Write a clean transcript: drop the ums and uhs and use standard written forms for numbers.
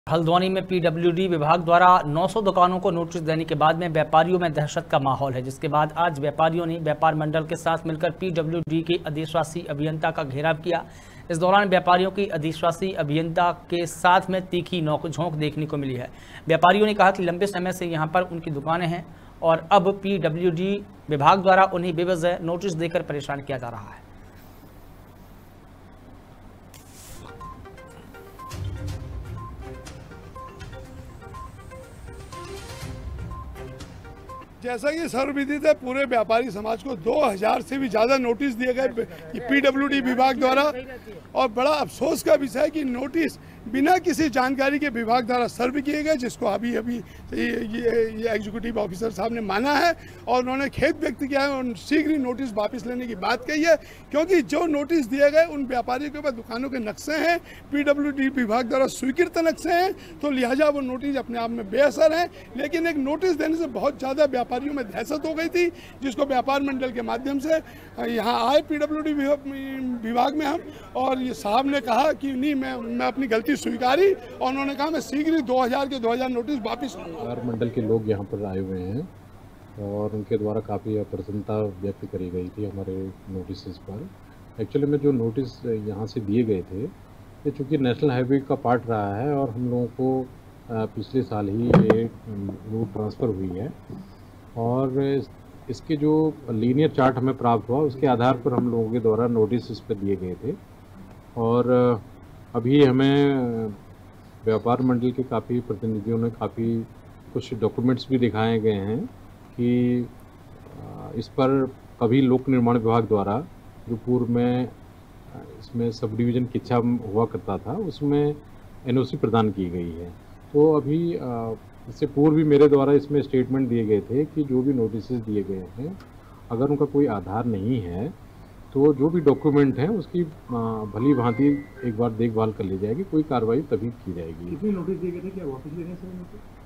हल्द्वानी में पीडब्ल्यूडी विभाग द्वारा 900 दुकानों को नोटिस देने के बाद में व्यापारियों में दहशत का माहौल है, जिसके बाद आज व्यापारियों ने व्यापार मंडल के साथ मिलकर पीडब्ल्यूडी के अधिशासी अभियंता का घेराव किया। इस दौरान व्यापारियों की अधिशासी अभियंता के साथ में तीखी नोक-झोंक देखने को मिली है। व्यापारियों ने कहा कि लंबे समय से यहां पर उनकी दुकानें हैं और अब पीडब्ल्यूडी विभाग द्वारा उन्हें बेवजह नोटिस देकर परेशान किया जा रहा है। जैसा कि सर्वविदित है, पूरे व्यापारी समाज को 2000 से भी ज़्यादा नोटिस दिए गए पीडब्ल्यूडी विभाग द्वारा। और बड़ा अफसोस का विषय है कि नोटिस बिना किसी जानकारी के विभाग द्वारा सर्व किए गए, जिसको अभी ये एग्जीक्यूटिव ऑफिसर साहब ने माना है और उन्होंने खेद व्यक्त किया है और शीघ्र ही नोटिस वापस लेने की बात कही है, क्योंकि जो नोटिस दिए गए उन व्यापारियों के ऊपर दुकानों के नक्शे हैं, पीडब्ल्यूडी विभाग द्वारा स्वीकृत नक्शे हैं, तो लिहाजा वो नोटिस अपने आप में बेअसर है। लेकिन एक नोटिस देने से बहुत ज़्यादा व्यापारियों में दहशत हो गई थी, जिसको व्यापार मंडल के माध्यम से यहाँ आए पीडब्ल्यूडी विभाग में हम, और ये साहब ने कहा कि नहीं, मैं अपनी गलती स्वीकारी, और उन्होंने कहा मैं शीघ्र ही 2000 नोटिस वापस लूंगा। व्यापार मंडल के लोग यहाँ पर आए हुए हैं और उनके द्वारा काफ़ी अप्रसन्नता व्यक्त करी गई थी हमारे नोटिस पर। एक्चुअली में जो नोटिस यहाँ से दिए गए थे, ये चूँकि नेशनल हाईवे का पार्ट रहा है और हम लोगों को पिछले साल ही ये रूट ट्रांसफ़र हुई है, और इसके जो लीनियर चार्ट हमें प्राप्त हुआ उसके आधार पर हम लोगों के द्वारा नोटिस इस पर दिए गए थे। और अभी हमें व्यापार मंडल के काफ़ी प्रतिनिधियों ने काफ़ी कुछ डॉक्यूमेंट्स भी दिखाए गए हैं कि इस पर कभी लोक निर्माण विभाग द्वारा जो पूर्व में इसमें सब डिवीज़न किच्छा हुआ करता था, उसमें एनओसी प्रदान की गई है। तो अभी इससे पूर्व भी मेरे द्वारा इसमें स्टेटमेंट दिए गए थे कि जो भी नोटिस दिए गए हैं, अगर उनका कोई आधार नहीं है तो जो भी डॉक्यूमेंट है उसकी भली भांति एक बार देखभाल कर ली जाएगी, कोई कार्रवाई तभी की जाएगी। कितनी नोटिस दिए गए थे, क्या वापस लेने से?